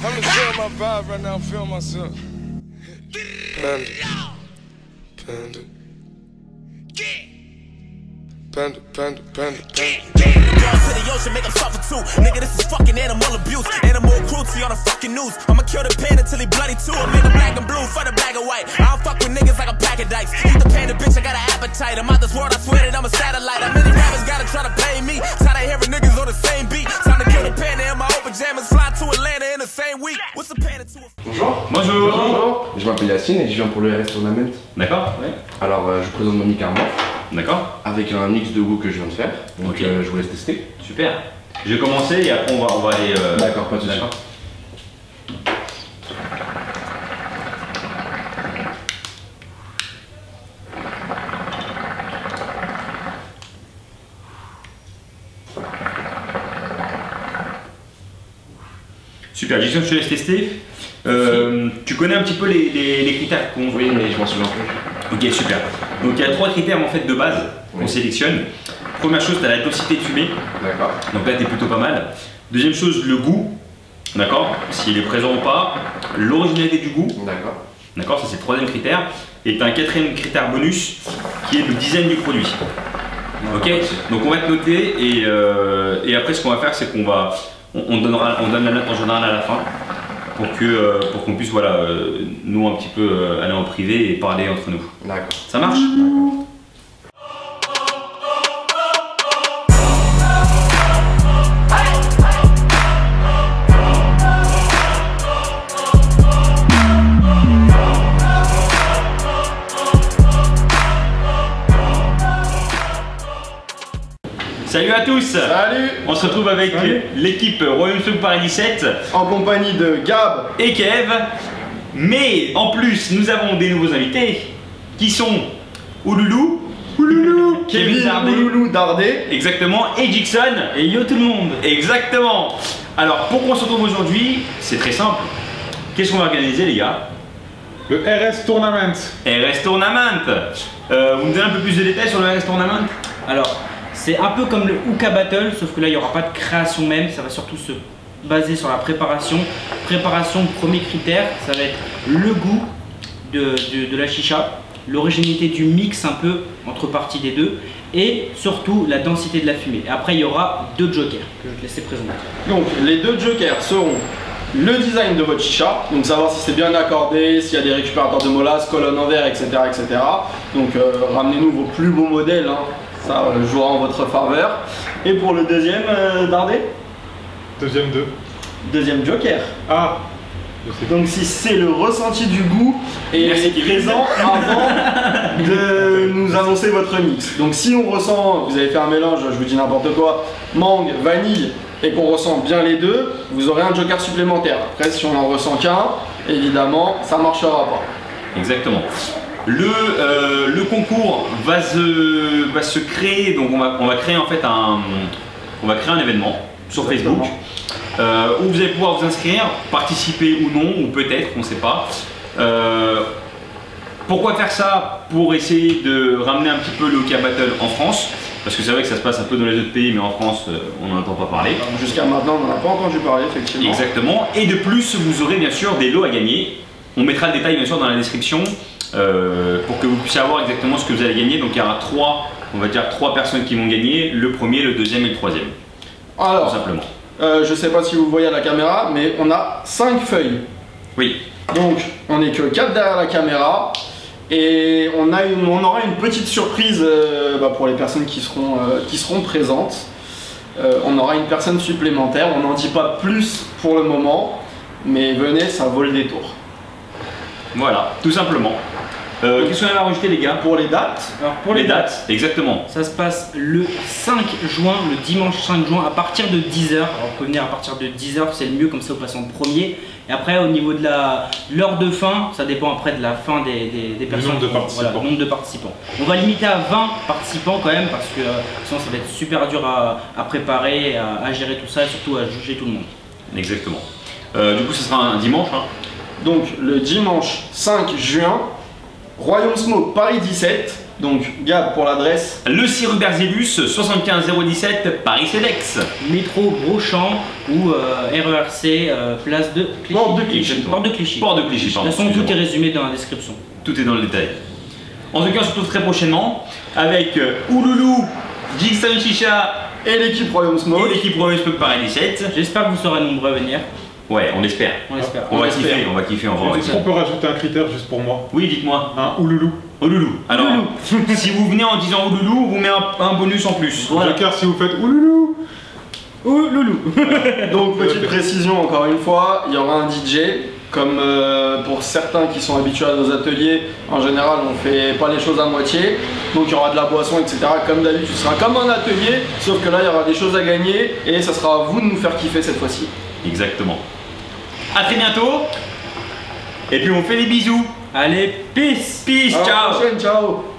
I'm just feeling my vibe right now, I'm feeling myself. Panda. Panda. Panda, panda, panda, panda. Down to the ocean, make them suffer too. Nigga, this is fucking animal abuse. Animal cruelty on the fucking news. I'ma kill the panda till he bloody too. I made the black and blue for the black and white. I don't fuck with niggas like a pack of dice. Eat the panda, bitch, I got an appetite. I'm out this world, I swear that I'm a satellite. How many rappers gotta try to pay me? Tired of hearing niggas on the same beat. Time to kill the panda in my old pajamas. Fly to Atlanta in the same week. What's the panda to a... Bonjour. Bonjour. Bonjour. Je m'appelle Yacine et je viens pour le RS Tournament. D'accord. Ouais. Alors je vous présente mon mic Armor. D'accord. Avec un mix de goût que je viens de faire. Donc ok. Je vous laisse tester. Super. Je vais commencer et après on va aller... D'accord, pas de soucis. Super, Jason, je te laisse tester. Tu connais un petit peu les critères qu'on... Oui, mais je m'en souviens plus. Ok, super. Donc il y a 3 critères en fait de base qu'on sélectionne. Première chose, tu as la densité de fumée. D'accord. Donc là, tu es plutôt pas mal. Deuxième chose, le goût. D'accord. S'il est présent ou pas. L'originalité du goût. D'accord. D'accord, ça c'est le 3e critère. Et tu as un 4e critère bonus qui est le design du produit. Ok. Donc on va te noter et après ce qu'on va faire, c'est qu'on va... On donne la note en général à la fin pour qu'on puisse voilà, nous un petit peu aller en privé et parler entre nous. D'accord. Ça marche? Salut à tous. Salut. On se retrouve avec l'équipe Royaume Souk Paris 17 en compagnie de Gab et Kev. Mais en plus, nous avons des nouveaux invités qui sont Ouloulou, Kevin Dardé. Ouloulou Dardé. Exactement, et Jackson. Et yo tout le monde. Exactement. Alors, pourquoi on se retrouve aujourd'hui? C'est très simple. Qu'est-ce qu'on va organiser, les gars? Le RS Tournament. RS Tournament. Vous me donnez un peu plus de détails sur le RS Tournament? Alors, c'est un peu comme le Hookah Battle, sauf que là il n'y aura pas de création même, ça va surtout se baser sur la préparation. Préparation, premier critère, ça va être le goût de la chicha, l'originalité du mix un peu entre parties des deux, et surtout la densité de la fumée. Et après il y aura 2 jokers que je vais te laisser présenter. Donc les 2 jokers seront le design de votre chicha, donc savoir si c'est bien accordé, s'il y a des récupérateurs de molasses, colonnes en verre, etc. etc. Donc ramenez-nous vos plus beaux modèles, hein. Ça jouera en votre faveur. Et pour le deuxième, Dardé? Deuxième 2. Deuxième joker. Ah. Donc si c'est le ressenti du goût et présent avant de nous annoncer votre mix. Donc si on ressent, vous avez fait un mélange, je vous dis n'importe quoi, mangue, vanille, et qu'on ressent bien les deux, vous aurez un joker supplémentaire. Après si on n'en ressent qu'un, évidemment, ça ne marchera pas. Exactement. Le concours va se créer, donc on va créer en fait un événement sur Facebook où vous allez pouvoir vous inscrire, participer ou non, ou peut-être, on ne sait pas. Pourquoi faire ça? Pour essayer de ramener un petit peu le Hookah Battle en France, parce que c'est vrai que ça se passe un peu dans les autres pays, mais en France on n'en entend pas parler. Jusqu'à maintenant on n'en a pas entendu parler, effectivement. Exactement, et de plus vous aurez bien sûr des lots à gagner. On mettra le détail bien sûr dans la description. Pour que vous puissiez avoir exactement ce que vous allez gagner. Donc il y aura 3 personnes qui vont gagner, le premier, le deuxième et le troisième. Alors, tout simplement. Je sais pas si vous voyez à la caméra, mais on a 5 feuilles. Oui. Donc on n'est que 4 derrière la caméra. Et on aura une petite surprise pour les personnes qui seront présentes. On aura une personne supplémentaire, on n'en dit pas plus pour le moment, mais venez, ça vaut le détour. Voilà, tout simplement. Qu'est-ce qu'on a à rajouter, les gars? Pour les dates? Alors pour les dates, exactement. Ça se passe le 5 juin, le dimanche 5 juin, à partir de 10h. Alors vous pouvez venir à partir de 10h, c'est le mieux, comme ça vous passez en premier. Et après, au niveau de l'heure de fin, ça dépend après de la fin des personnes. Le nombre de participants. Voilà, le nombre de participants. On va limiter à 20 participants quand même, parce que sinon ça va être super dur à préparer, à gérer tout ça, et surtout à juger tout le monde. Exactement. Du coup, ce sera un dimanche. Hein. Donc le dimanche 5 juin, Royaume Smoke Paris 17, Donc, Gab pour l'adresse. Le 6 rue Berzélus, 75 017, Paris Cedex. Métro Brochamp ou RERC, place de Clichy. Porte de Clichy. Porte de Clichy. Port de Clichy, De pardon. toute façon, tout est excusez-moi. résumé dans la description. Tout est dans le détail. En tout cas, on se retrouve très prochainement avec Ouloulou, Jigsaw Chicha Et l'équipe Royaume Smoke. et l'équipe Royal Smoke Paris 17. J'espère que vous serez nombreux à venir. Ouais, on espère. On espère. On va espère. kiffer, on va kiffer, on va Est-ce qu'on peut rajouter un critère juste pour moi? Oui, dites-moi. Un ouloulou. Ouloulou. Alors, si vous venez en disant Ouloulou, on vous met un bonus en plus. Voilà. Joker, si vous faites ouloulou. Ouh, loulou. Donc, petite précision encore une fois, il y aura un DJ. Comme pour certains qui sont habitués à nos ateliers, en général on fait pas les choses à moitié. Donc il y aura de la boisson, etc. Comme d'habitude, ce sera comme un atelier, sauf que là il y aura des choses à gagner et ça sera à vous de nous faire kiffer cette fois-ci. Exactement. À très bientôt. Et puis on fait des bisous. Allez, peace. Peace, À la ciao. prochaine, ciao.